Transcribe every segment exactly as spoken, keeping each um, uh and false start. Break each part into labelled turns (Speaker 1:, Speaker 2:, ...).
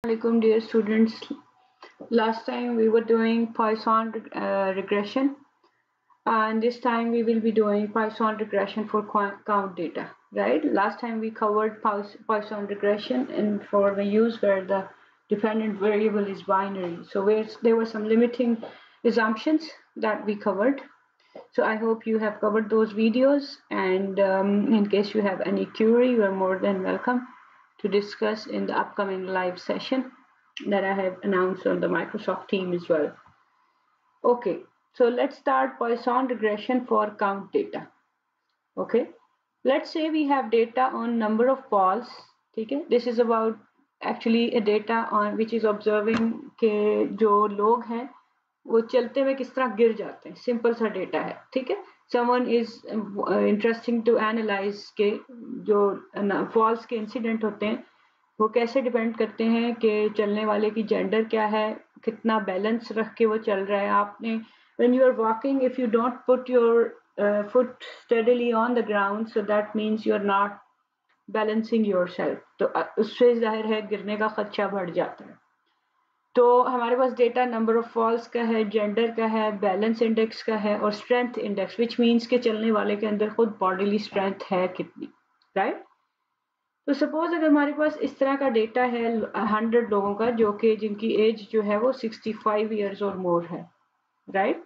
Speaker 1: Alaikum, dear students. Last time we were doing Poisson uh, regression, and this time we will be doing Poisson regression for count data. Right? Last time we covered Poisson regression and for the use where the dependent variable is binary. So there were some limiting assumptions that we covered. So I hope you have covered those videos, and um, in case you have any query, you are more than welcome to discuss in the upcoming live session that I have announced on the Microsoft team as well. Okay, so let's start Poisson regression for count data. Okay, let's say we have data on number of falls. Okay, this is about actually a data on which is observing के जो लोग हैं वो चलते हुए किस तरह गिर जाते हैं. सिंपल सा डेटा है. ठीक है, someone is uh, interesting to analyze के जो फॉल्स के इंसिडेंट होते हैं वो कैसे डिपेंड करते हैं कि चलने वाले की जेंडर क्या है, कितना बैलेंस रख के वो चल रहा है. आपने when you are walking, if you don't put your uh, foot steadily on the ground, so that means you are not balancing yourself, तो उससे जाहिर है गिरने का खदशा बढ़ जाता है. तो हमारे पास डेटा नंबर ऑफ फॉल्स का है, जेंडर का है, बैलेंस इंडेक्स का है और स्ट्रेंथ इंडेक्स, विच मीन्स के चलने वाले के अंदर खुद बॉडीली स्ट्रेंथ है कितनी. राइट, तो सपोज अगर हमारे पास इस तरह का डेटा है हंड्रेड लोगों का जो कि जिनकी एज जो है वो सिक्सटी फाइव ईयर्स और मोर है. Right,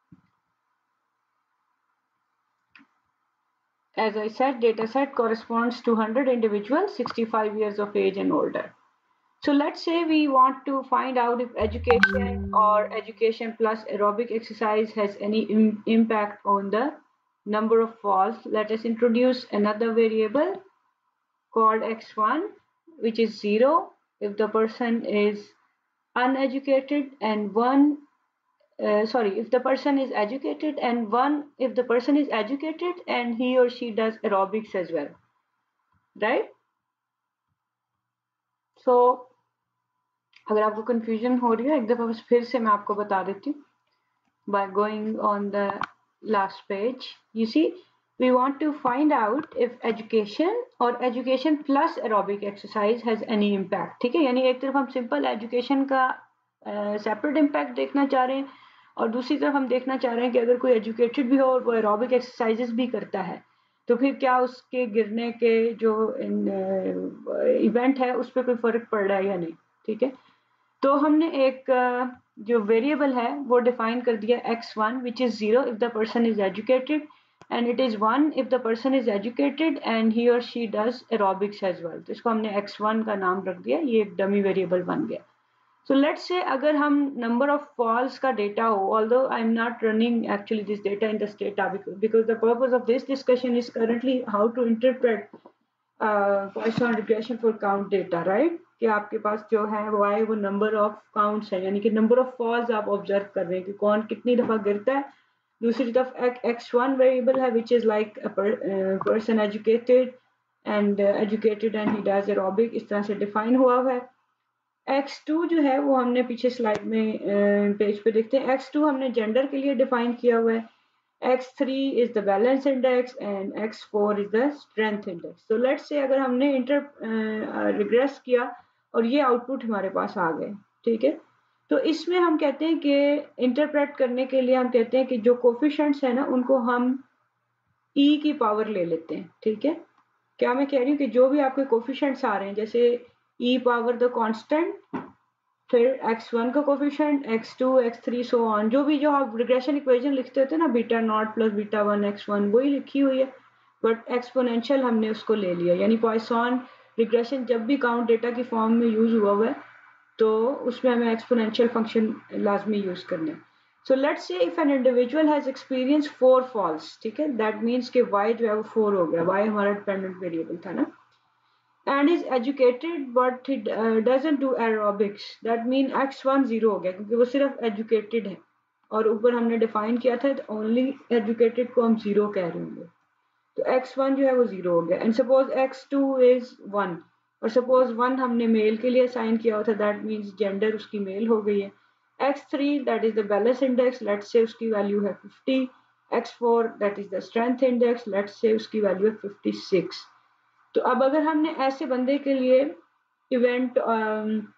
Speaker 1: as I said, data set corresponds to one hundred individuals sixty-five years of age and older. So let's say we want to find out if education or education plus aerobic exercise has any im impact on the number of falls. Let us introduce another variable called x one, which is zero if the person is uneducated, and one uh, sorry if the person is educated, and one if the person is educated and he or she does aerobics as well. Right, so अगर आपको confusion हो रही है एक दफा बस फिर से मैं आपको बता देती हूँ. by going on the last page, you see we want to find out if education or education plus aerobic exercise has any impact. ठीक है, यानी एक तरफ हम सिंपल एजुकेशन का सेपरेट uh, इम्पैक्ट देखना चाह रहे हैं और दूसरी तरफ हम देखना चाह रहे हैं कि अगर कोई एजुकेटेड भी हो और वो एरोबिक एक्सरसाइजेस भी करता है तो फिर क्या उसके गिरने के जो इवेंट uh, है उस पर कोई फर्क पड़ रहा है या नहीं. ठीक है, तो हमने एक uh, जो वेरिएबल है वो डिफाइन कर दिया X one, which is zero if the person is educated, and it is one if the person is educated and he और she does aerobics as well. तो इसको हमने एक्स वन का नाम रख दिया, ये एक डमी वेरिएबल बन गया. सो लेट्स से अगर हम नंबर ऑफ फॉल्स का डेटा हो, although I am not running actually this data in the data because the purpose of this discussion is currently how to interpret Poisson regression for count data. Right, कि आपके पास जो है वो आए वो नंबर ऑफ काउंट्स है, यानी कि नंबर ऑफ फॉल्स आप ऑब्जर्व कर रहे हैं कि कौन कितनी दफा गिरता है. दूसरी तरफ एक्स वन वेरिएबल है which is like person educated and educated and he does aerobic, इस तरह से डिफाइन हुआ हुआ है. एक्स टू जो है वो हमने पीछे स्लाइड में पेज पे देखते हैं. एक्स टू हमने जेंडर के लिए डिफाइन किया हुआ है. X three is the balance index and X four is the strength index. So let's say अगर हमने इंटर रिग्रेस किया और ये आउटपुट हमारे पास आ गए. ठीक है, तो इसमें हम कहते हैं कि इंटरप्रेट करने के लिए हम कहते हैं कि जो कोफिशिएंट्स है ना उनको हम e की पावर ले लेते हैं. ठीक है, क्या मैं कह रही हूँ कि जो भी आपके कोफिशिएंट्स आ रहे हैं जैसे e पावर द कांस्टेंट, फिर एक्स वन का coefficient, x two, x three, so on, जो भी जो आप रिग्रेशन इक्वेशन लिखते होते हैं ना beta naught plus beta one x one, वही लिखी हुई है बट एक्सपोनेंशियल हमने उसको ले लिया. यानी पॉइसन रिग्रेशन जब भी काउंट डेटा की फॉर्म में यूज हुआ हुआ है तो उसमें हमें एक्सपोनेंशियल फंक्शन लाजमी यूज करने. So let's say if an individual has experience four falls, ठीक है, दैट मीन्स कि वाई जो है वो फोर हो गया, वाई हमारा डिपेंडेंट वेरिएबल था ना, and is educated but he uh, doesn't do aerobics, that mean x one zero हो गया क्योंकि वो सिर्फ educated है और ऊपर हमने डिफाइन किया था तो only educated को हम जीरो कह रहे होंगे, तो एक्स वन जो है वो जीरो हो गया. And suppose x two is one और सपोज वन हमने मेल के लिए साइन किया हुआ था, दैट मीन्स जेंडर उसकी मेल हो गई है. X three that is the balance index, let's say उसकी वैल्यू है fifty. X four that is the strength index, let's say उसकी वैल्यू है फिफ्टी सिक्स. तो अब अगर हमने ऐसे बंदे के लिए इवेंट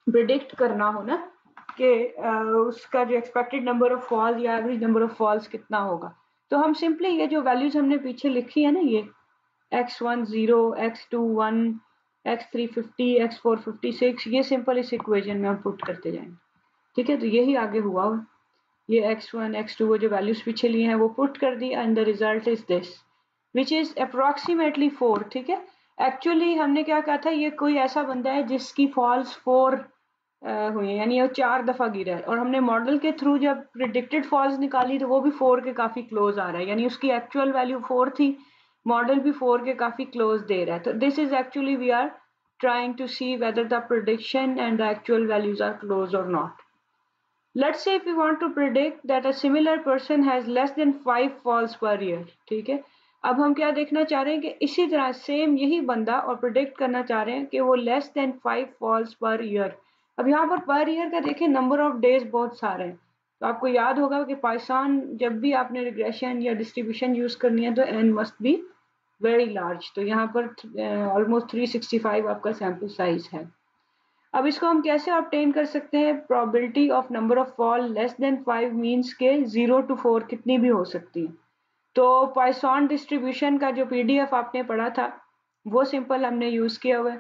Speaker 1: प्रिडिक्ट करना हो ना कि उसका जो एक्सपेक्टेड नंबर ऑफ फॉल्स या एवरेज नंबर ऑफ फॉल्स कितना होगा, तो हम सिंपली ये जो वैल्यूज हमने पीछे लिखी है ना, ये x one zero, x two one, x three fifty, x four fifty six, ये सिंपल इस इक्वेशन में हम पुट करते जाएंगे। ठीक है, तो यही आगे हुआ। ये एक्स वन एक्स टू वो जो वैल्यूज पीछे लिए हैं वो पुट कर दी and the result is this which is approximately four. ठीक है, एक्चुअली हमने क्या कहा था, ये कोई ऐसा बंदा है जिसकी फॉल्स फोर हुई है, यानी वो चार दफा गिरा है, और हमने मॉडल के थ्रू जब प्रिडिक्टेड फॉल्स निकाली तो वो भी फोर के काफी क्लोज आ रहा है, यानी उसकी एक्चुअल वैल्यू फोर थी, मॉडल भी फोर के काफी क्लोज दे रहा है। तो this is actually we are trying to see whether the prediction and the actual values are close or not. Let's say if we want to predict that a similar person has less than five falls per year. ठीक है, अब हम क्या देखना चाह रहे हैं कि इसी तरह सेम यही बंदा और प्रिडिक्ट करना चाह रहे हैं कि वो less than five falls per year. अब यहाँ पर पर ईयर का देखें नंबर ऑफ डेज बहुत सारे हैं, तो आपको याद होगा कि पाइथन जब भी आपने रिग्रेशन या डिस्ट्रीब्यूशन यूज करनी है तो n must be very large, तो यहाँ पर ऑलमोस्ट थ्री सिक्सटी फाइव आपका सैम्पल साइज है। अब इसको हम कैसे ऑब्टेन कर सकते हैं, probability of number of fall less than five means के जीरो टू फोर कितनी भी हो सकती है। तो पाइथन डिस्ट्रीब्यूशन का जो पीडीएफ आपने पढ़ा था वो सिंपल हमने यूज किया हुआ है।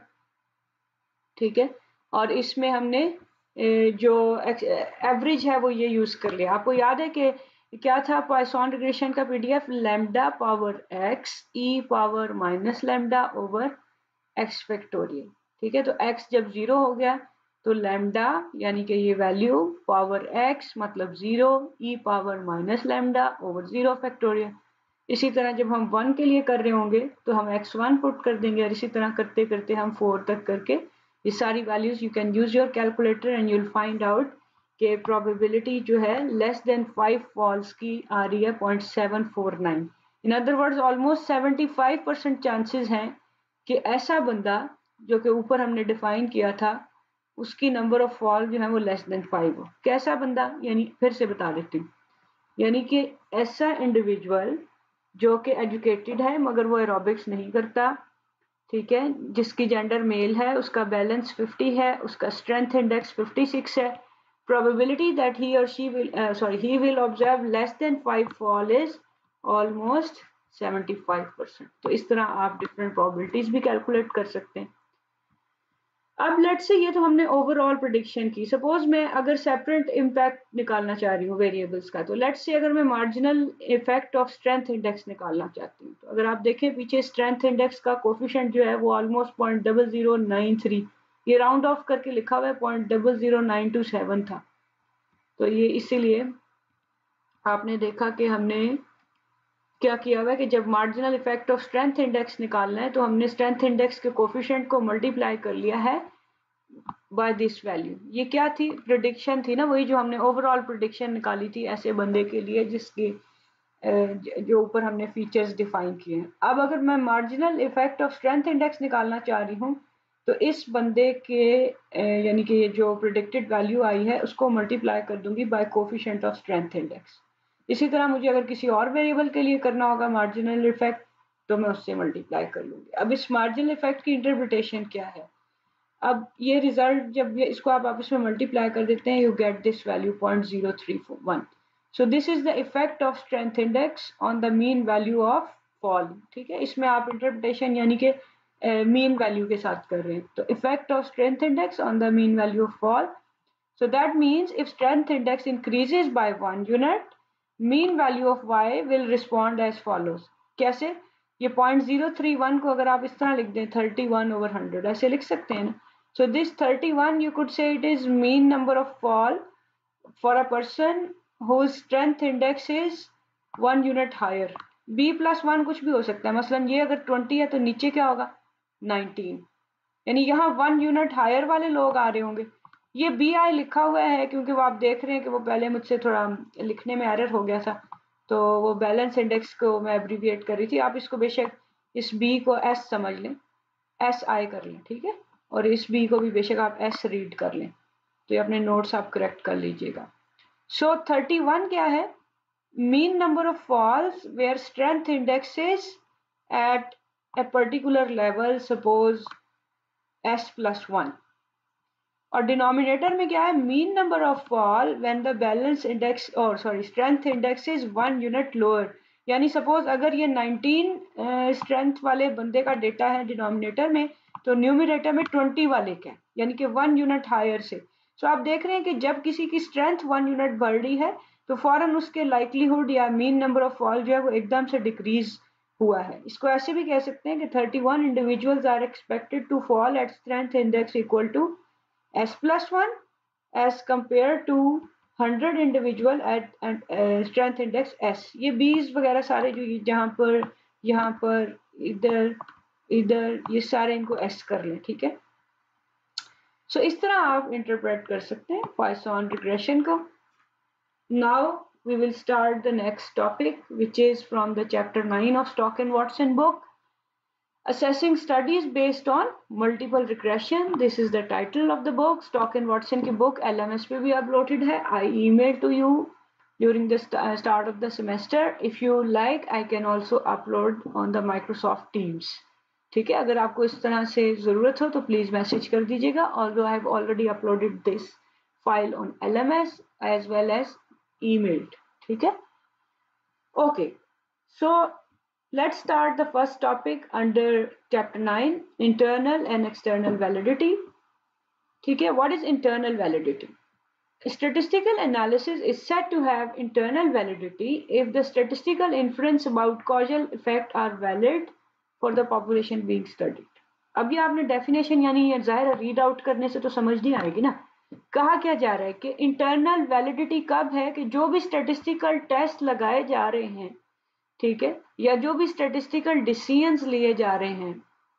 Speaker 1: ठीक है, और इसमें हमने जो एवरेज है वो ये यूज कर लिया। आपको याद है कि क्या था पाइथन रिग्रेशन का PDF, lambda power x e power minus lambda over x factorial. ठीक है, तो x जब जीरो हो गया तो लैम्डा यानी कि ये वैल्यू पावर x मतलब zero e power minus lambda over zero factorial. इसी तरह जब हम वन के लिए कर रहे होंगे तो हम एक्स वन पुट कर देंगे, और इसी तरह करते करते हम फोर तक करके ये सारी values you can use your calculator and you will find out कि प्रोबेबिलिटी जो है लेस देन फाइव फॉल्स की आ रही है point seven four nine. In other words almost seventy five percent chances हैं कि ऐसा बंदा जो कि ऊपर हमने डिफाइन किया था उसकी नंबर ऑफ फॉल जो है वो लेस देन फाइव हो। कैसा बंदा, यानी फिर से बता देती हूँ, यानी कि ऐसा इंडिविजुअल जो कि एजुकेटेड है मगर वो एरोबिक्स नहीं करता। ठीक है, जिसकी जेंडर मेल है, उसका बैलेंस फिफ्टी है, उसका स्ट्रेंथ इंडेक्स फिफ्टी सिक्स है, प्रोबेबिलिटी दैट ही और she will sorry he will observe less than five fall is almost seventy five percent. तो इस तरह आप डिफरेंट प्रोबेबिलिटीज भी कैलकुलेट कर सकते हैं। अब लेट्स से ये तो हमने ओवरऑल प्रेडिक्शन की। सपोज मैं अगर सेपरेट इम्पैक्ट निकालना चाह रही हूँ वेरिएबल्स का, तो लेट्स से अगर मैं marginal effect of strength index निकालना चाहती हूँ, तो अगर आप देखें पीछे स्ट्रेंथ इंडेक्स का कोफिशिएंट जो है वो almost point double zero nine three, ये राउंड ऑफ करके लिखा हुआ है point double zero nine two seven था। तो ये इसीलिए आपने देखा कि हमने क्या किया हुआ है कि जब marginal effect of strength index निकालना है तो हमने स्ट्रेंथ इंडेक्स के कोफिशिएंट को मल्टीप्लाई कर लिया है बाय दिस वैल्यू। ये क्या थी, प्रिडिक्शन थी ना, वही जो हमने ओवरऑल प्रिडिक्शन निकाली थी ऐसे बंदे के लिए जिसके जो ऊपर हमने फीचर्स डिफाइन किए हैं। अब अगर मैं marginal effect of strength index निकालना चाह रही हूँ तो इस बंदे के यानी कि जो प्रिडिक्टेड वैल्यू आई है उसको मल्टीप्लाई कर दूंगी by coefficient of strength index. इसी तरह मुझे अगर किसी और वेरिएबल के लिए करना होगा मार्जिनल इफेक्ट तो मैं उससे मल्टीप्लाई कर लूंगी। अब इस मार्जिनल इफेक्ट की इंटरप्रिटेशन क्या है, अब ये रिजल्ट जब ये इसको आप आपस में मल्टीप्लाई कर देते हैं you get this value point zero three one. So this is the effect of strength index on the mean value of fall. ठीक है, इसमें आप इंटरप्रिटेशन यानी कि मीन uh, वैल्यू के साथ कर रहे हैं। तो effect of strength index on the mean value of fall, so that means if strength index increases by one unit, mean value of y will respond as follows। कैसे, ये point zero three one को अगर आप इस तरह लिख दें thirty one over hundred ऐसे लिख सकते हैं ना। so this thirty one you could say it is mean number of fall for a person whose strength index is one unit higher। b plus one कुछ भी हो सकता है, मसलन ये अगर ट्वेंटी है तो नीचे क्या होगा नाइनटीन, यानी यहाँ वन यूनिट हायर वाले लोग आ रहे होंगे। ये बी आई लिखा हुआ है क्योंकि वो आप देख रहे हैं कि वो पहले मुझसे थोड़ा लिखने में एरर हो गया था, तो वो बैलेंस इंडेक्स को मैं एब्रीविएट कर रही थी। आप इसको बेशक इस बी को एस समझ लें, एस आई कर लें, ठीक है, और इस बी को भी बेशक आप एस रीड कर लें, तो ये अपने नोट्स आप करेक्ट कर लीजिएगा। सो थर्टी वन क्या है, mean number of falls where strength index is at a particular level, suppose s plus one, और डिनोमिनेटर में क्या है, mean number of fall when the balance index और sorry strength index is one unit lower. यानी suppose अगर ये nineteen strength uh, वाले बंदे का डेटा है डिनोमिनेटर में, तो न्यूमिनेटर में ट्वेंटी वाले का, यानी कि वन यूनिट हायर से। सो so, आप देख रहे हैं कि जब किसी की स्ट्रेंथ वन यूनिट बढ़ रही है तो फौरन उसके लाइकलीहुड या मीन नंबर ऑफ फॉल जो है वो एकदम से डिक्रीज हुआ है। इसको ऐसे भी कह सकते हैं कि thirty one individuals are expected to fall at strength index equal to S plus one as compared to hundred individual at strength index S। ये बीस वगैरह सारे जो जहाँ पर यहाँ पर इधर इधर ये सारे इनको S कर लें, ठीक है। सो so, इस तरह आप इंटरप्रेट कर सकते हैं पॉइसन रिग्रेशन को। Now we will start the next topic, which is from the chapter nine of Stock and Watson book, Assessing Studies Based on Multiple Regression. This is the title of the book. Stock and Watson की book L M S पे भी uploaded है. I emailed to you during the start of the semester. If you like, I can also upload on the Microsoft Teams. ठीक है, अगर आपको इस तरह से ज़रूरत हो तो प्लीज़ मैसेज कर दीजिएगा. Although I have already uploaded this file on L M S as well as emailed. ठीक है. Okay, so let's start the first topic under chapter nine, internal and external validity. ठीक है, what is internal validity? Statistical analysis is said to have internal validity if the statistical inference about causal effect are valid for the population being studied. अभी आपने definition यानी ये ज़ाहिर read out करने से तो समझ नहीं आएगी ना। कहा क्या जा रहा है कि internal validity कब है कि जो भी statistical test लगाए जा रहे हैं, ठीक है, या जो भी स्टैटिस्टिकल डिसीजंस लिए जा रहे हैं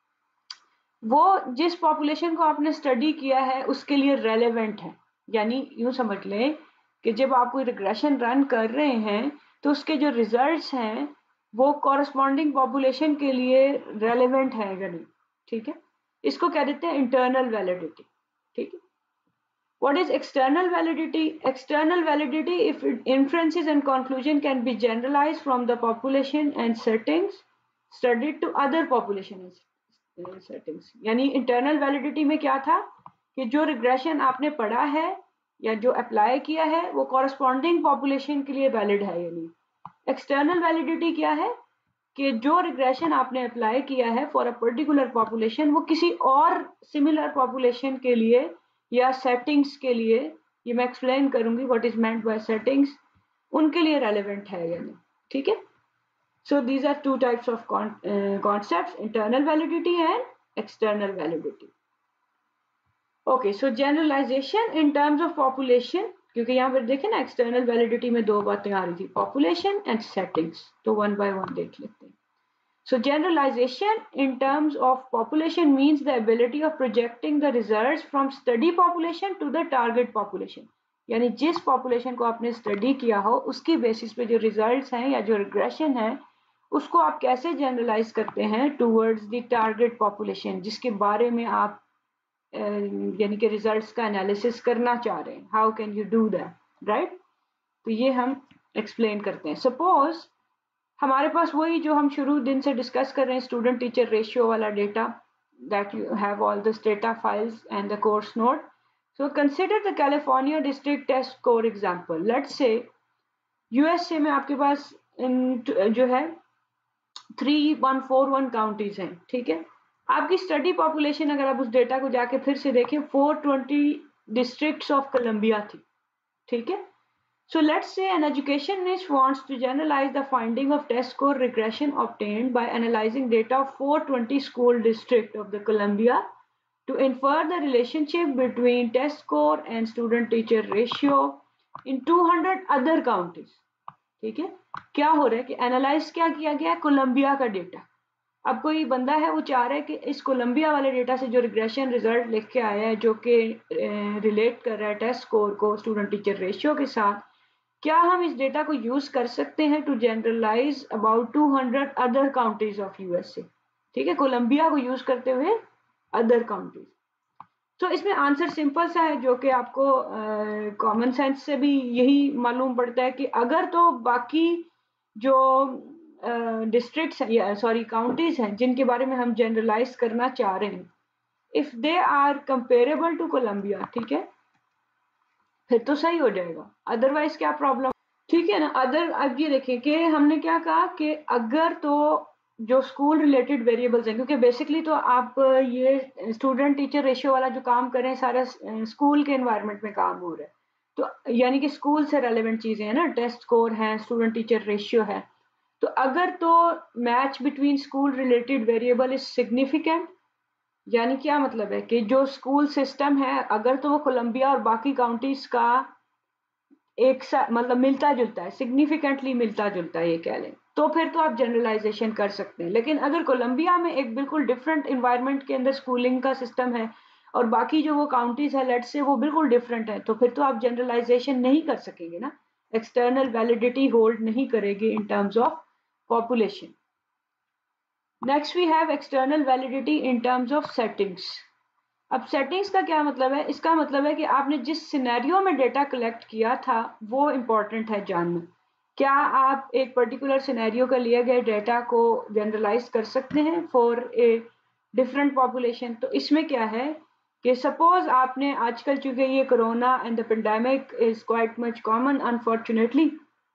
Speaker 1: वो जिस पॉपुलेशन को आपने स्टडी किया है उसके लिए रेलेवेंट है। यानी यूं समझ लें कि जब आप कोई रिग्रेशन रन कर रहे हैं तो उसके जो रिजल्ट्स हैं वो कॉरस्पॉन्डिंग पॉपुलेशन के लिए रेलेवेंट है या नहीं, ठीक है। इसको कह देते हैं इंटरनल वैलिडिटी, ठीक है। What is external validity? External validity if inferences and conclusion can be generalized from the population and settings studied to other population and settings. यानी internal validity में क्या था कि जो regression आपने पढ़ा है या जो apply किया है वो corresponding population के लिए valid है या नहीं। External validity क्या है कि जो regression आपने apply किया है for a particular population वो किसी और similar population के लिए या सेटिंग्स के लिए, ये मैं एक्सप्लेन करूंगी what is meant by settings, उनके लिए रेलेवेंट है या नहीं, ठीक है। So these are two types of concepts, internal validity and external validity. Okay, so generalization in terms of population, क्योंकि यहाँ पर देखें ना एक्सटर्नल वैलिडिटी में दो बातें आ रही थी, पॉपुलेशन एंड सेटिंग्स, तो वन बाय वन देख लेते हैं। So generalization in terms of population means the ability of projecting the results from study population to the target population. यानी जिस population को आपने study किया हो उसकी basis पे जो results हैं या जो regression है उसको आप कैसे generalize करते हैं towards the target population जिसके बारे में आप यानी कि results का analysis करना चाह रहे हैं. How can you do that, right? तो ये हम explain करते हैं. Suppose हमारे पास वही जो हम शुरू दिन से डिस्कस कर रहे हैं स्टूडेंट टीचर रेशियो वाला data, that you have all this data files and the course note. So consider the California district test score example. Let's say USA में आपके पास जो है three one four one counties हैं, ठीक है। आपकी स्टडी पॉपुलेशन अगर आप उस डेटा को जाके फिर से देखें four twenty districts of Columbia थी, ठीक है। So let's say an educationist wants to generalize the finding of test score regression obtained by analyzing data of four hundred twenty school districts of the Columbia to infer the relationship between test score and student teacher ratio in two hundred other counties. ठीक है, क्या हो रहा है कि analyse क्या किया गया, कोलंबिया का डेटा। अब कोई बंदा है वो चाह रहा है कि इस कोलंबिया वाले डेटा से जो रिग्रेशन रिजल्ट लिख के आया है जो कि रिलेट कर रहा है टेस्ट स्कोर को स्टूडेंट टीचर रेशियो के साथ, क्या हम इस डेटा को यूज कर सकते हैं to generalize about two hundred other counties of USA, ठीक है, कोलंबिया को यूज करते हुए अदर काउंटीज। तो इसमें आंसर सिंपल सा है जो कि आपको कॉमन uh, सेंस से भी यही मालूम पड़ता है कि अगर तो बाकी जो डिस्ट्रिक्ट्स uh, हैं या सॉरी काउंटीज हैं जिनके बारे में हम जनरलाइज करना चाह रहे हैं if they are comparable to Columbia, ठीक है, फिर तो सही हो जाएगा, अदरवाइज क्या प्रॉब्लम, ठीक है ना। अदर अब ये देखें कि हमने क्या कहा कि अगर तो जो स्कूल रिलेटेड वेरिएबल्स हैं, क्योंकि बेसिकली तो आप ये स्टूडेंट टीचर रेशियो वाला जो काम कर रहे हैं सारा स्कूल के एनवायरनमेंट में काम हो रहा है, तो यानी कि स्कूल से रेलेवेंट चीजें हैं ना, टेस्ट स्कोर है, स्टूडेंट टीचर रेशियो है, तो अगर तो match between school related variable is significant, यानी क्या मतलब है कि जो स्कूल सिस्टम है अगर तो वो कोलंबिया और बाकी काउंटीज का एक सा मतलब मिलता जुलता है, सिग्निफिकेंटली मिलता जुलता है ये कह लें, तो फिर तो आप जनरलाइजेशन कर सकते हैं। लेकिन अगर कोलंबिया में एक बिल्कुल डिफरेंट इन्वायरमेंट के अंदर स्कूलिंग का सिस्टम है और बाकी जो वो काउंटीज है लेट्स से वो बिल्कुल डिफरेंट है, तो फिर तो आप जनरलाइजेशन नहीं कर सकेंगे ना, एक्सटर्नल वैलिडिटी होल्ड नहीं करेगी in terms of population. Next we have external validity in terms of settings. अब सेटिंग्स का क्या मतलब है, इसका मतलब है कि आपने जिस सिनेरियो में डेटा कलेक्ट किया था वो इम्पॉर्टेंट है जानना। क्या आप एक पर्टिकुलर सिनेरियो का लिए गए डेटा को जनरलाइज कर सकते हैं फॉर ए डिफरेंट पॉपुलेशन। तो इसमें क्या है कि सपोज आपने आजकल, चूंकि ये corona and the pandemic is quite much common unfortunately,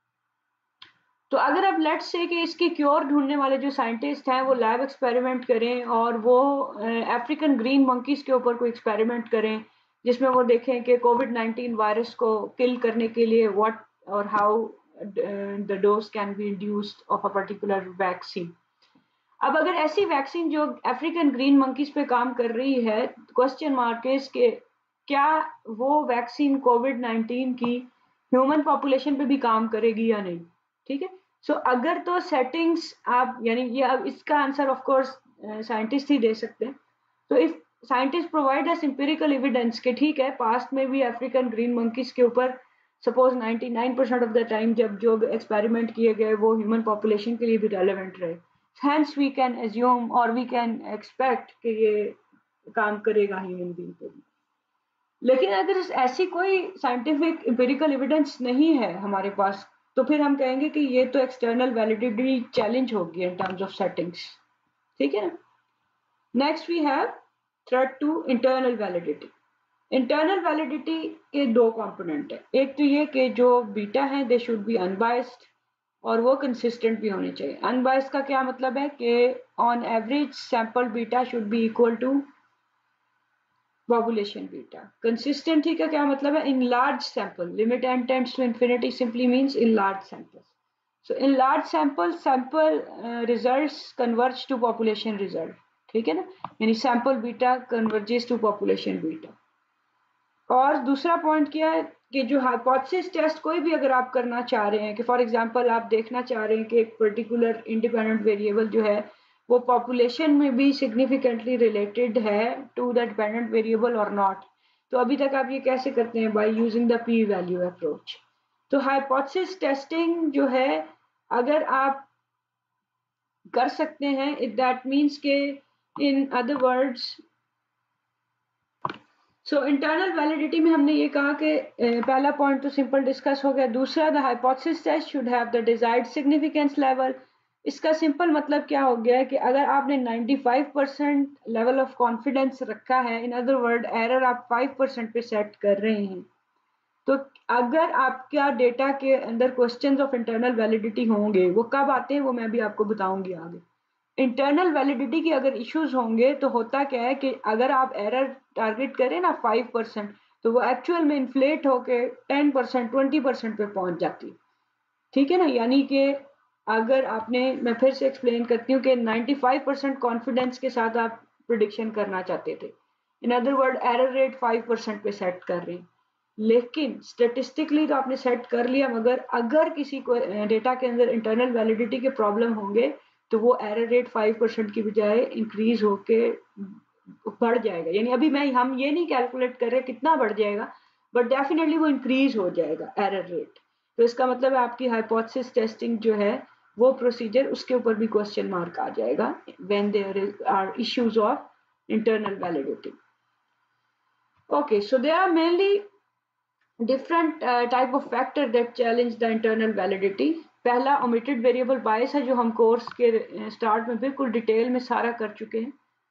Speaker 1: तो अगर आप लेट्स से कि इसकी क्योर ढूंढने वाले जो साइंटिस्ट हैं वो लैब एक्सपेरिमेंट करें और वो अफ्रीकन ग्रीन मंकीज के ऊपर कोई एक्सपेरिमेंट करें जिसमें वो देखें कि कोविड नाइन्टीन वायरस को किल करने के लिए व्हाट और how the dose can be induced of a particular vaccine. अब अगर ऐसी वैक्सीन जो अफ्रीकन ग्रीन मंकीज पे काम कर रही है, क्वेश्चन मार्क इज के क्या वो वैक्सीन कोविड नाइन्टीन की ह्यूमन पॉपुलेशन पे भी काम करेगी या नहीं, ठीक है। सो so, अगर तो सेटिंग्स आप यानी ये अब इसका आंसर ऑफ कोर्स साइंटिस्ट ही दे सकते हैं। तो if scientist provide us empirical evidence के ठीक है पास्ट में भी अफ्रीकन ग्रीन मंकीज के ऊपर सपोज निन्यानवे परसेंट ऑफ द टाइम जब जो एक्सपेरिमेंट किए गए वो ह्यूमन पॉपुलेशन के लिए भी रेलेवेंट रहे, hence we can assume or we can expect कि ये काम करेगा ह्यूमन बीइंग पे भी। लेकिन अगर ऐसी कोई साइंटिफिक एम्पिरिकल एविडेंस नहीं है हमारे पास, तो फिर हम कहेंगे कि ये तो एक्सटर्नल वैलिडिटी चैलेंज होगी इन टर्म्स ऑफ सेटिंग्स, ठीक है ना। Next we have threat to internal validity. Internal validity के दो कंपोनेंट है, एक तो ये कि जो बीटा है दे शुड बी अनबायस्ड और वो कंसिस्टेंट भी होने चाहिए। अनबायस्ड का क्या मतलब है कि on average sample beta should be equal to population beta. Consistent का क्या मतलब है, in large sample, limit n tends to infinity simply means in large samples. So in large sample sample results converge to population result, ठीक है ना, यानी sample beta converges to population beta. और दूसरा पॉइंट क्या है कि जो हाइपोथेसिस टेस्ट कोई भी अगर आप करना चाह रहे हैं कि फॉर एग्जांपल आप देखना चाह रहे हैं कि एक पर्टिकुलर इंडिपेंडेंट वेरिएबल जो है वो पॉपुलेशन में भी सिग्निफिकेंटली रिलेटेड है टू द डिपेंडेंट वेरिएबल और नॉट, तो अभी तक आप ये कैसे करते हैं, by using the p value approach. तो हाइपोथेसिस टेस्टिंग जो है अगर आप कर सकते हैं, दैट मीन्स के in other words, so internal validity में हमने ये कहा कि पहला पॉइंट तो सिंपल डिस्कस हो गया। दूसरा, the hypothesis test should have the desired significance level. इसका सिंपल मतलब क्या हो गया है कि अगर आपने पचानवे परसेंट लेवल ऑफ कॉन्फिडेंस रखा है, इन अदर वर्ड एरर आप पाँच परसेंट पे सेट कर रहे हैं, तो अगर आपका डेटा के अंदर क्वेश्चंस ऑफ इंटरनल वैलिडिटी होंगे, वो कब आते हैं वो मैं भी आपको बताऊंगी आगे। इंटरनल वैलिडिटी के अगर इश्यूज होंगे तो होता क्या है कि अगर आप एरर टारगेट करें ना फाइव परसेंट, तो वो एक्चुअल में इन्फ्लेट होके टेन परसेंट ट्वेंटी परसेंट पे पहुंच जाती है, ठीक है ना। यानी कि अगर आपने, मैं फिर से एक्सप्लेन करती हूँ कि पचानवे परसेंट कॉन्फिडेंस के साथ आप प्रिडिक्शन करना चाहते थे, in other word error rate five percent पे सेट कर रहे हैं, लेकिन स्टेटिस्टिकली तो आपने सेट कर लिया, मगर अगर किसी को डेटा के अंदर इंटरनल वैलिडिटी के प्रॉब्लम होंगे तो वो एरर रेट फाइव परसेंट की बजाय इंक्रीज होके बढ़ जाएगा। यानी अभी मैं हम ये नहीं कैलकुलेट कर रहे कितना बढ़ जाएगा, बट डेफिनेटली वो इंक्रीज हो जाएगा एरर रेट। तो इसका मतलब है आपकी हाइपोथेसिस टेस्टिंग जो है वो प्रोसीजर, उसके ऊपर भी क्वेश्चन मार्क आ जाएगा when there are issues of internal validity. Okay, so there are mainly different uh, type of factor that challenge the internal validity। पहला omitted variable bias है जो हम कोर्स के स्टार्ट में बिल्कुल डिटेल में सारा कर चुके हैं,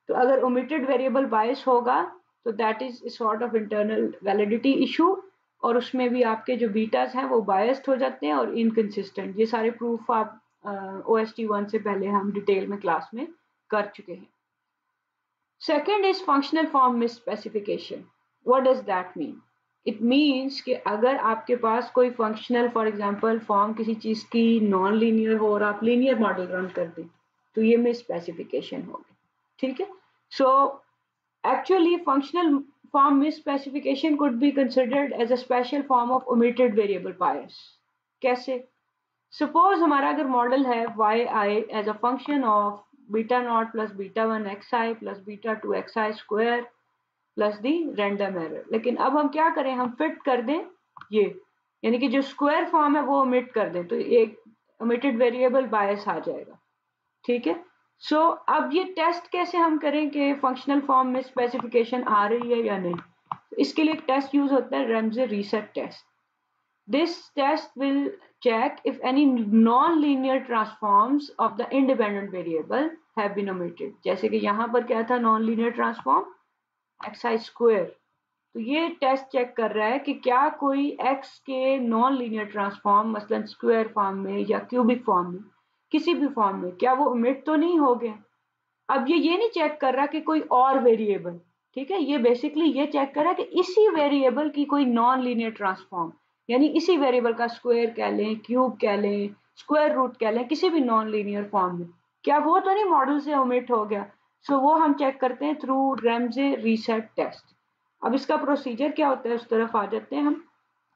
Speaker 1: तो अगर omitted वेरिएबल बायस होगा तो that is sort of internal validity issue, और उसमें भी आपके जो बीटास हैं वो बायस्ड हो जाते हैं और इनकंसिस्टेंट। ये सारे प्रूफ आप ओ एस टी वन से पहले हम डिटेल में क्लास में कर चुके हैं। Second is functional form misspecification. What does that mean? It means कि अगर आपके पास कोई फंक्शनल फॉर एग्जांपल फॉर्म किसी चीज की नॉन लीनियर हो और आप लीनियर मॉडल रन कर दें तो ये मिस स्पेसिफिकेशन होगी, ठीक है। So actually functional form misspecification could be considered as a special form of omitted variable bias। कैसे? Suppose हमारा अगर मॉडल है yi as a function of beta naught plus beta one xi plus beta two xi square plus the random error, लेकिन अब हम क्या करें, हम फिट कर दें ये, यानी कि जो स्क्वायर फॉर्म है वो ओमिट कर दें तो एक omitted variable bias आ जाएगा, ठीक है। सो so, अब ये टेस्ट कैसे हम करें कि फंक्शनल फॉर्म में स्पेसिफिकेशन आ रही है या नहीं? तो इसके लिए एक टेस्ट यूज होता है Ramsey RESET test. This test will check if any non linear transforms of the independent variable have been omitted. जैसे कि यहाँ पर क्या था, non linear transform x i square, तो ये टेस्ट चेक कर रहा है कि क्या कोई एक्स के नॉन लीनियर ट्रांसफॉर्म मसलन स्क्वायर फॉर्म में या क्यूबिक फॉर्म में, किसी भी फॉर्म में, क्या वो ओमिट तो नहीं हो गए। अब ये ये नहीं चेक कर रहा कि कोई और वेरिएबल, ठीक है, ये बेसिकली ये चेक कर रहा है कि इसी वेरिएबल की कोई नॉन लीनियर ट्रांसफॉर्म, यानी इसी वेरिएबल का स्क्वायर कह लें, क्यूब कह लें, स्क्वायर रूट कह लें, किसी भी नॉन लीनियर फॉर्म में, क्या वो तो नहीं मॉडल से ओमिट हो गया। सो so, वो हम चेक करते हैं थ्रू रैमजे रीसेट टेस्ट। अब इसका प्रोसीजर क्या होता है उस तरफ आ जाते हैं हम।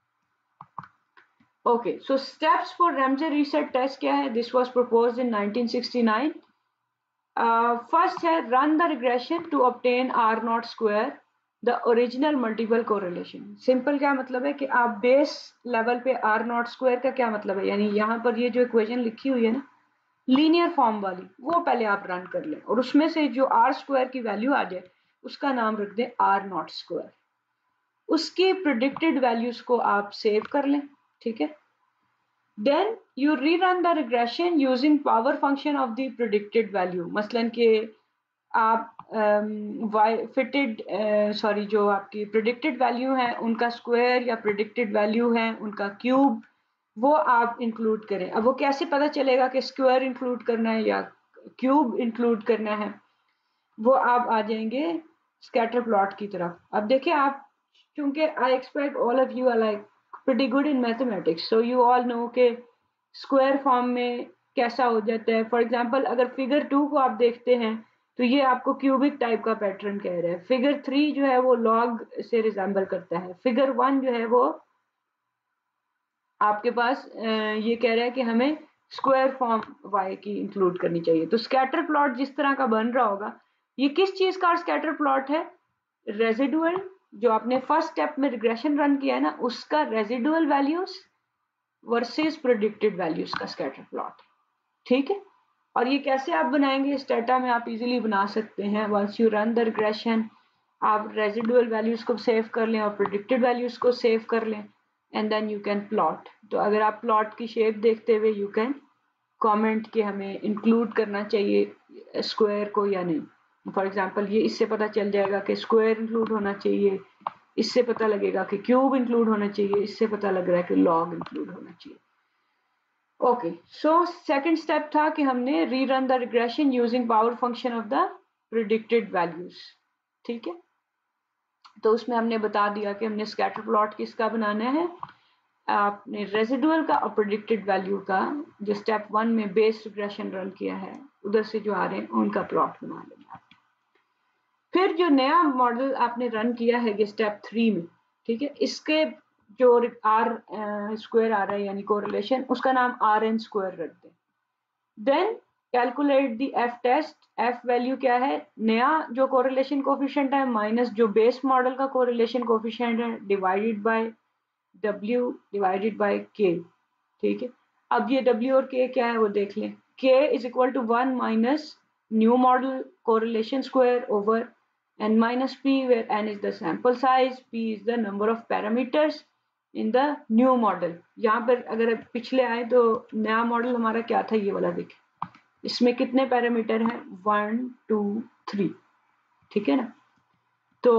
Speaker 1: Okay, so steps for Ramsey reset test क्या है? This was proposed in nineteen sixty-nine. Uh, first है run the regression to obtain R naught square, the original multiple correlation. Simple क्या मतलब है कि आप बेस लेवल पे R naught square का क्या मतलब है, यानी यहाँ पर ये जो इक्वेशन लिखी हुई है ना लीनियर फॉर्म वाली, वो पहले आप रन कर लें और उसमें से जो R स्क्वायर की वैल्यू आ जाए उसका नाम रख दें R naught square। उसकी प्रिडिक्टेड वैल्यूज को आप सेव कर लें, ठीक है। Then you rerun the regression using power function of the predicted value। मसलन कि आप फिटेड सॉरी जो आपकी प्रिडिक्टेड वैल्यू है उनका स्क्वायर या प्रिडिक्टेड वैल्यू है उनका क्यूब वो आप इंक्लूड करें। अब वो कैसे पता चलेगा कि स्क्वायर इंक्लूड करना है या क्यूब इंक्लूड करना है, वो आप आ जाएंगे स्कैटर प्लॉट की तरफ। अब देखिए आप, क्योंकि I expect all of you are like pretty good in mathematics, so you all know कि स्क्वायर फॉर्म में कैसा हो जाता है। फॉर एग्जांपल अगर फिगर टू को आप देखते हैं तो ये आपको क्यूबिक टाइप का पैटर्न कह रहा है, फिगर थ्री जो है वो लॉग से रिजेंबल करता है, फिगर वन जो है वो आपके पास ये कह रहा है कि हमें स्क्वायर फॉर्म वाई की इंक्लूड करनी चाहिए। तो स्कैटर प्लॉट जिस तरह का बन रहा होगा, ये किस चीज का स्कैटर प्लॉट है? रेजिडुअल, जो आपने फर्स्ट स्टेप में रिग्रेशन रन किया है ना, उसका residual values versus predicted values का स्कैटर प्लॉट, ठीक है। और ये कैसे आप बनाएंगे, इस डाटा में आप इजीली बना सकते हैं। Once you run the regression, आप रेजिडुअल वैल्यूज को सेव कर लें और प्रेडिक्टेड वैल्यूज को सेव कर लें and then you can plot. तो अगर आप प्लॉट की शेप देखते हुए यू कैन कमेंट कि हमें इंक्लूड करना चाहिए स्क्वायर को या नहीं। फॉर एग्जांपल ये इससे पता चल जाएगा कि स्क्वायर इंक्लूड होना चाहिए, इससे पता लगेगा कि क्यूब इंक्लूड होना चाहिए, इससे पता लग रहा है कि लॉग इंक्लूड होना चाहिए। ओके, सो सेकंड स्टेप था कि हमने rerun the regression using power function of the predicted values, ठीक है। तो उसमें हमने बता दिया कि हमने स्कैटर प्लॉट किसका बनाना है, आपने रेजिडुअल का और प्रेडिक्टेड वैल्यू का, जो स्टेप वन में बेस रिग्रेशन रन किया है उधर से जो आ रहे हैं उनका प्लॉट बना लेना। फिर जो नया मॉडल आपने रन किया है ये स्टेप थ्री में, ठीक है, इसके जो आर स्क्वायर आ रहा है यानी कोरिलेशन, उसका नाम आर एन स्क्वायर रख दें। Then calculate the F test. F value क्या है, नया जो कोरिलेशन कोफिशिएंट है माइनस जो बेस मॉडल का कोरिलेशन कोफिशिएंट है divided by W divided by K, ठीक है। अब ये W और K क्या है वो देख लें। K is equal to one minus new model correlation square over n minus p, where n is the sample size, p is the number of parameters in the new model। यहाँ पर अगर पिछले आए तो नया मॉडल हमारा क्या था, ये वाला देखिए, इसमें कितने पैरामीटर हैं, वन टू थ्री, ठीक है ना। तो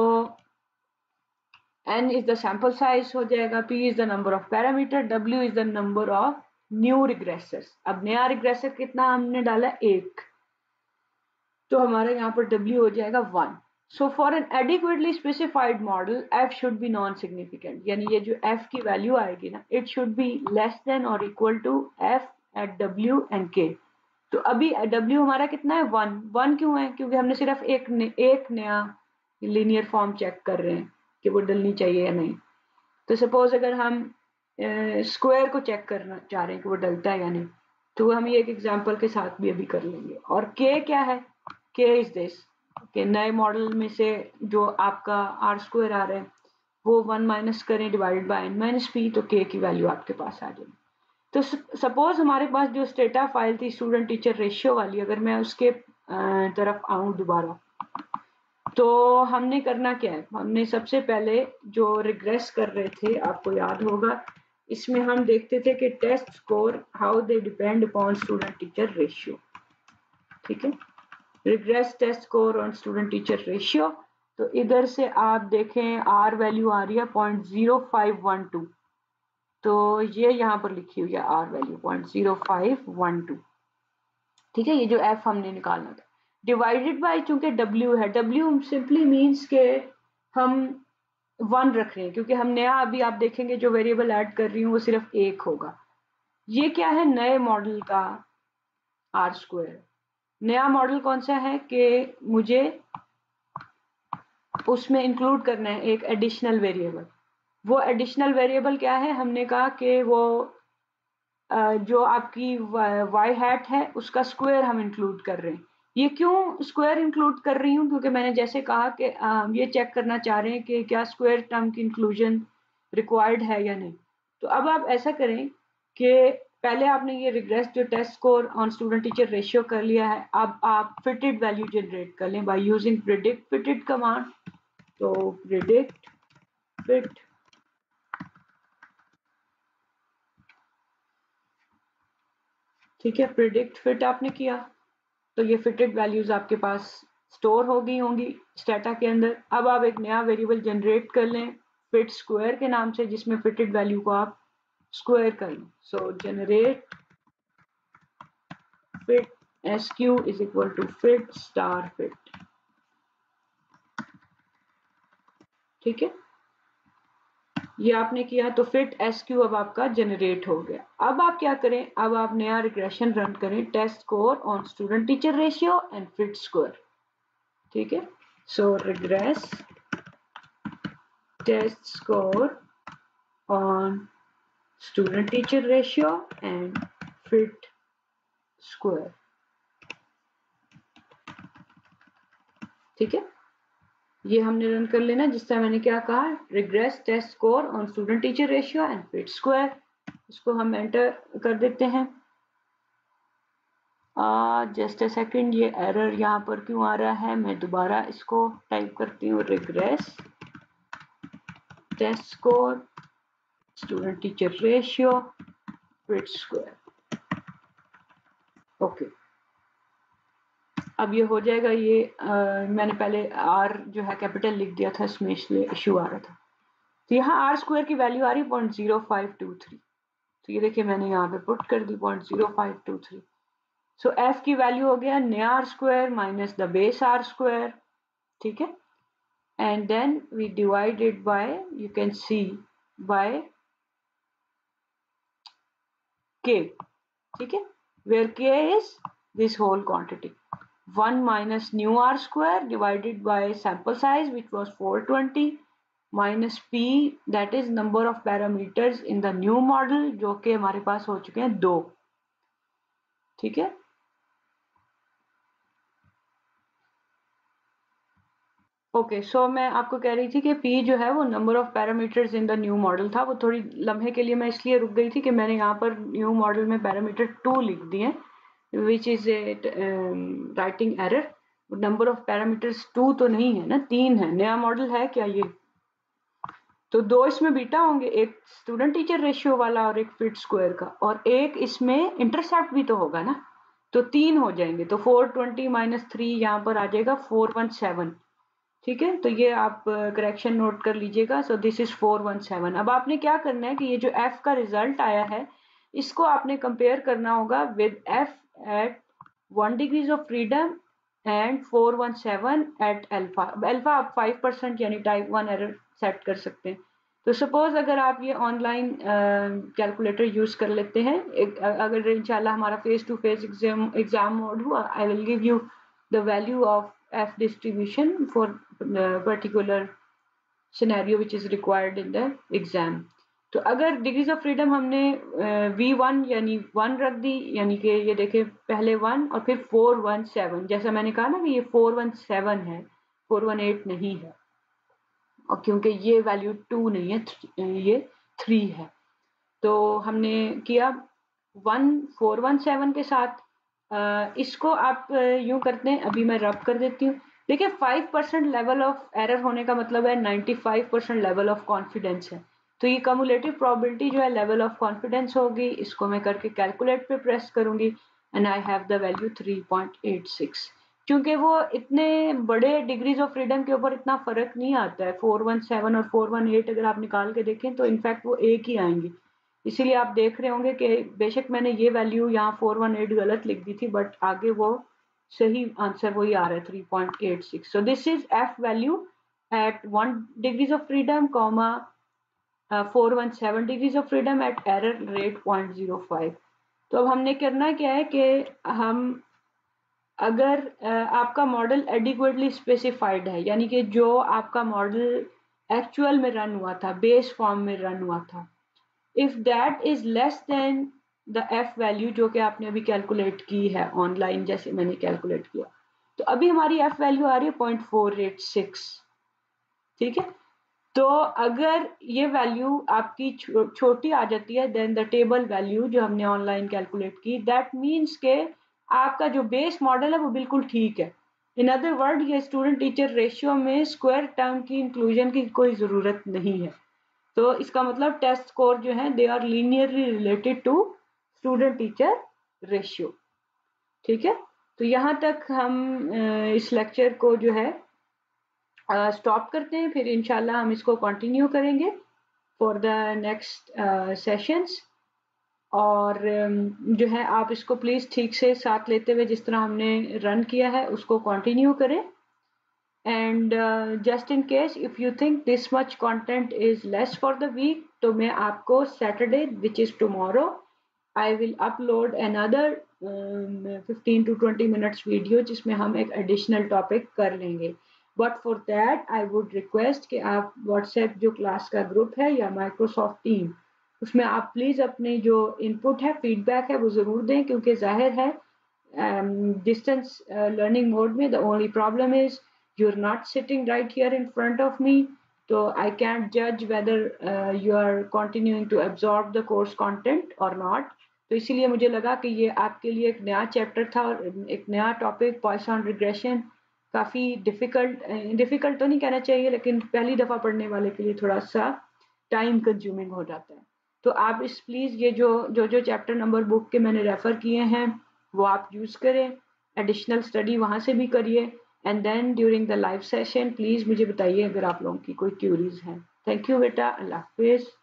Speaker 1: n is the sample size हो जाएगा, p is the number of parameter, w is the number of new regressors. अब नया रिग्रेसर कितना हमने डाला, एक, तो हमारा यहाँ पर w हो जाएगा one. So for an adequately specified model f should be non significant, यानी ये जो f की वैल्यू आएगी ना, it should be less than और equal to f at w and k। तो अभी w हमारा कितना है, वन। वन क्यों है, क्योंकि हमने सिर्फ एक ने, एक नया लीनियर फॉर्म चेक कर रहे हैं कि वो डलनी चाहिए या नहीं। तो सपोज अगर हम स्क्वायर को चेक करना चाह रहे हैं कि वो डलता है या नहीं, तो हम ये एक एग्जांपल के साथ भी अभी कर लेंगे। और k क्या है, k इज दिस, कि नए मॉडल में से जो आपका आर स्क्वायर आ रहा है वो वन माइनस करें divided by n minus p, तो k की वैल्यू आपके पास आ जाएगी। तो सपोज हमारे पास जो स्टेटा फाइल थी स्टूडेंट टीचर रेशियो वाली, अगर मैं उसके तरफ आऊं दोबारा, तो हमने करना क्या है, हमने सबसे पहले जो रिग्रेस कर रहे थे आपको याद होगा, इसमें हम देखते थे कि test score how they depend upon student teacher ratio. ठीक है, regress test score on student teacher ratio. तो इधर से आप देखें आर वैल्यू आ रही है point zero five one two, तो ये यहाँ पर लिखी हुई है R value point zero five one two. ठीक है, ये जो एफ हमने निकालना था, डिवाइडेड बाय चूंकि W है, W सिंपली मीन्स के हम वन रख रहे हैं, क्योंकि हम नया अभी आप देखेंगे जो वेरिएबल ऐड कर रही हूँ वो सिर्फ एक होगा। ये क्या है, नए मॉडल का आर स्क्वायर। नया मॉडल कौन सा है कि मुझे उसमें इंक्लूड करना है एक एडिशनल वेरिएबल। वो एडिशनल वेरिएबल क्या है, हमने कहा कि वो जो आपकी वाई हैट है उसका स्क्वायर हम इंक्लूड कर रहे हैं। ये क्यों स्क्वायर इंक्लूड कर रही हूँ, क्योंकि मैंने जैसे कहा कि हम ये चेक करना चाह रहे हैं कि क्या स्क्वायर टर्म की इंक्लूजन रिक्वायर्ड है या नहीं। तो अब आप ऐसा करें कि पहले आपने ये रिग्रेस जो test score on student teacher ratio कर लिया है, अब आप फिटेड वैल्यू जनरेट कर लें by using predict fitted command. तो प्रिडिक्ट फिट, ठीक है, प्रिडिक्ट फिट आपने किया तो ये फिटेड वैल्यूज आपके पास स्टोर हो गई होंगी स्टेटा के अंदर। अब आप एक नया वेरिएबल जनरेट कर लें फिट स्क्वायर के नाम से, जिसमें फिटेड वैल्यू को आप स्क्वायर कर लें। So generate fit S Q is equal to fit star fit. ठीक है, ये आपने किया तो फिट एस क्यू अब आपका जनरेट हो गया। अब आप क्या करें, अब आप नया रिग्रेशन रन करें test score on student teacher ratio and fit square. ठीक है, so regress test score on student teacher ratio and fit square. ठीक है, ये हमने रन कर लेना, जिससे मैंने क्या कहा, regress test score on student teacher ratio and fit square. इसको हम एंटर कर देते हैं। जस्ट अ सेकंड, ये एरर यहाँ पर क्यों आ रहा है, मैं दोबारा इसको टाइप करती हूँ, regress test score student teacher ratio fit square. Okay, अब ये हो जाएगा। ये आ, मैंने पहले आर जो है कैपिटल लिख दिया था, इसमें इसलिए इशू आ रहा था। तो यहाँ आर स्क्वायर की वैल्यू आ रही है point zero five two three. तो ये देखिए मैंने यहाँ पे पुट कर दी point zero five two three. So F की वैल्यू हो गया नया R square minus the base R square. ठीक है, and then we divided by, you can see, by K. ठीक है, where K is this whole quantity, one minus new r square divided by sample size which was four twenty minus p, that is number of parameters in the new model, जो कि हमारे पास हो चुके हैं दो। ठीक है, ओके, सो मैं आपको कह रही थी कि p जो है वो number of parameters in the new model था। वो थोड़ी लम्हे के लिए मैं इसलिए रुक गई थी कि मैंने यहाँ पर न्यू मॉडल में पैरामीटर टू लिख दिए, which is a writing error. Number of parameters two तो नहीं है ना, तीन है। नया मॉडल है क्या ये, तो दो इसमें बीटा होंगे, एक स्टूडेंट टीचर रेशियो वाला और एक फिट स्क्वायर का, और एक इसमें इंटरसेप्ट भी तो होगा ना, तो तीन हो जाएंगे। तो फोर ट्वेंटी माइनस थ्री यहाँ पर आ जाएगा फोर वन सेवन। ठीक है, तो ये आप करेक्शन नोट कर लीजिएगा। So this is four one seven. अब आपने क्या करना है कि ये जो एफ का रिजल्ट आया है इसको आपने कंपेयर करना होगा with F at one degrees of freedom and four one seven at alpha. Alpha आप फाइव परसेंट यानी टाइप वन एरर सेट कर सकते हैं। तो सपोज अगर आप ये ऑनलाइन कैलकुलेटर यूज कर लेते हैं, एक, अगर इंशाल्लाह हमारा face to face exam exam mode हुआ, I will give you the value of f distribution for the particular scenario which is required in the exam। तो अगर डिग्रीज ऑफ फ्रीडम हमने वी वन यानी वन रख दी, यानी कि ये देखें पहले वन और फिर फोर वन सेवन, जैसा मैंने कहा ना कि ये फोर वन सेवन है, फोर वन एट नहीं है, और क्योंकि ये वैल्यू टू नहीं है, ये थ्री है। तो हमने किया वन फोर वन सेवन के साथ Uh, इसको आप uh, यूं करते हैं, अभी मैं रब कर देती हूँ। देखिए five percent level of error होने का मतलब है ninety five percent level of confidence है। तो ये कम्युलेटिव प्रोबेबिलिटी जो है लेवल ऑफ कॉन्फिडेंस होगी, इसको मैं करके कैलकुलेट पे प्रेस करूंगी and I have the value three point eight six. क्योंकि वो इतने बड़े डिग्रीज ऑफ फ्रीडम के ऊपर इतना फर्क नहीं आता है, फोर वन सेवन और फोर वन एट अगर आप निकाल के देखें तो इनफैक्ट वो एक ही आएंगी। इसीलिए आप देख रहे होंगे कि बेशक मैंने ये वैल्यू यहाँ फोर वन एट गलत लिख दी थी, बट आगे वो सही आंसर वही आ रहा है three point eight six. So this is F value at one degrees of freedom comma four one seven degrees of freedom at error rate point zero five. तो अब हमने करना क्या है कि हम अगर uh, आपका मॉडल एडिक्वेटली स्पेसिफाइड है, यानी कि जो आपका मॉडल एक्चुअल में रन हुआ था, बेस फॉर्म में रन हुआ था, if that is less than the f value जो कि आपने अभी कैलकुलेट की है ऑनलाइन, जैसे मैंने कैलकुलेट किया, तो अभी हमारी f वैल्यू आ रही है पॉइंट फोर एट सिक्स। ठीक है, तो अगर ये वैल्यू आपकी छो, छोटी आ जाती है देन द टेबल वैल्यू जो हमने ऑनलाइन कैलकुलेट की, दैट मीन्स के आपका जो बेस मॉडल है वो बिल्कुल ठीक है। इन अदर वर्ड ये स्टूडेंट टीचर रेशियो में स्क्वायर टर्म की इंक्लूजन की कोई ज़रूरत नहीं है। तो इसका मतलब टेस्ट स्कोर जो है they are linearly related to student teacher ratio. ठीक है, तो यहाँ तक हम इस लेक्चर को जो है स्टॉप करते हैं, फिर इंशाल्लाह हम इसको कंटिन्यू करेंगे फॉर द नेक्स्ट सेशंस। और जो है आप इसको प्लीज़ ठीक से साथ लेते हुए जिस तरह हमने रन किया है उसको कंटिन्यू करें। and uh, just in case if you think this much content is less for the week, तो मैं आपको Saturday which is tomorrow I will upload another um, fifteen to twenty minutes video जिसमें हम एक additional topic कर लेंगे। but for that I would request कि आप WhatsApp जो क्लास का ग्रुप है या Microsoft Team, उसमें आप प्लीज़ अपने जो इनपुट है फीडबैक है वो ज़रूर दें, क्योंकि जाहिर है डिस्टेंस लर्निंग मोड में the only problem is you're not sitting right here in front of me, so I can't judge whether uh, you are continuing to absorb the course content or not। तो इसीलिए मुझे लगा कि ये आपके लिए एक नया चैप्टर था और एक नया टॉपिक पॉइसन रिग्रेशन, काफ़ी डिफ़िकल्ट डिफ़िकल्ट तो नहीं कहना चाहिए, लेकिन पहली दफ़ा पढ़ने वाले के लिए थोड़ा सा टाइम कंज्यूमिंग हो जाता है। तो आप इस प्लीज़ ये जो जो जो चैप्टर नंबर बुक के मैंने रेफ़र किए हैं वो आप यूज़ करें, एडिशनल स्टडी वहाँ से भी करिए, and then during the live session please मुझे बताइए अगर आप लोगों की कोई क्यूरीज हैं। थैंक यू बेटा, अल्लाह हाफिज़।